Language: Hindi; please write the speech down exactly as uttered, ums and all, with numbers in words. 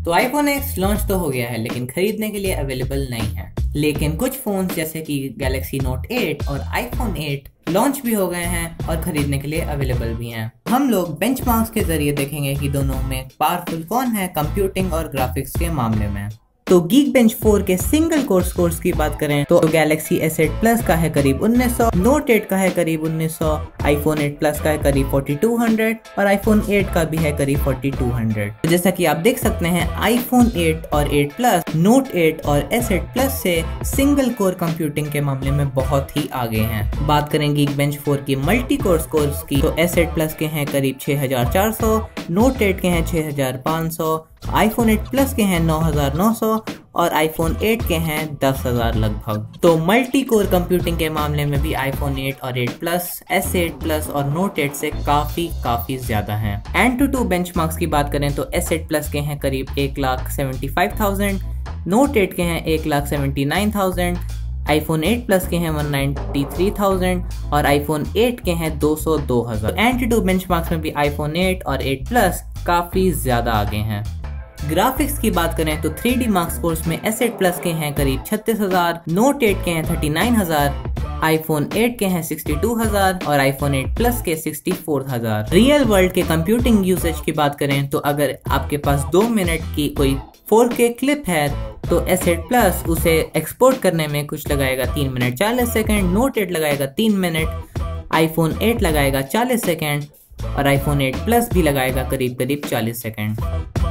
तो आईफोन एक्स लॉन्च तो हो गया है लेकिन खरीदने के लिए अवेलेबल नहीं है। लेकिन कुछ फोन जैसे कि गैलेक्सी नोट एट और आईफोन एट लॉन्च भी हो गए हैं और खरीदने के लिए अवेलेबल भी हैं। हम लोग बेंचमार्क्स के जरिए देखेंगे कि दोनों में पावरफुल कौन है कंप्यूटिंग और ग्राफिक्स के मामले में। तो गीकबेंच फोर के सिंगल कोर स्कोर्स की बात करें तो गैलेक्सी एस एट प्लस का है करीब उन्नीस सौ, नोट एट का है करीब उन्नीस सौ, आईफोन एट प्लस का है करीब फोर्टी टू हंड्रेड और आईफोन एट का भी है करीब फोर्टी टू हंड्रेड। तो जैसा कि आप देख सकते हैं आईफोन एट और एट प्लस नोट एट और एस एट प्लस से सिंगल कोर कंप्यूटिंग के मामले में बहुत ही आगे हैं। बात करें गीकबेंच फोर की मल्टी कोर स्कोर्स की तो एस एट प्लस के हैं करीब छह हज़ार चार सौ, नोट एट के हैं छह हज़ार पाँच सौ, आईफोन एट प्लस के हैं नौ हज़ार नौ सौ और आईफोन एट के हैं दस हज़ार लगभग। तो मल्टी कोर कंप्यूटिंग के मामले में भी आईफोन एट और eight plus, S eight plus और नोट एट से काफी काफी ज्यादा हैं। एंड टू टू बेंचमार्क्स की बात करें तो एस एट प्लस के हैं करीब एक lakh seventy five thousand, note eight के हैं एक lakh seventy nine thousand, iPhone eight plus के हैं वन नाइन्टी थ्री थाउजेंड और आईफोन एट के हैं दो सौ दो हज़ार। एंड टू टू बेंचमार्क्स में भी आईफोन एट और एट प्लस काफी ज्यादा आगे हैं। ग्राफिक्स की बात करें तो थ्री डी मार्क्स कोर्स में एस एट प्लस के हैं करीब छत्तीस हज़ार, नोट एट के हैं थर्टी नाइन हज़ार, आईफोन एट के हैं सिक्सटी टू हज़ार और आईफोन एट प्लस के सिक्सटी फोर हज़ार। रियल वर्ल्ड के कंप्यूटिंग यूसेज की बात करें तो अगर आपके पास दो मिनट की कोई फोर के क्लिप है तो एस एट प्लस उसे एक्सपोर्ट करने में कुछ लगाएगा तीन मिनट चालीस सेकंड, नोट एट लगाएगा तीन मिनट, आईफोन एट लगाएगा चालीस सेकंड और आईफोन एट प्लस भी लगाएगा करीब करीब चालीस सेकंड।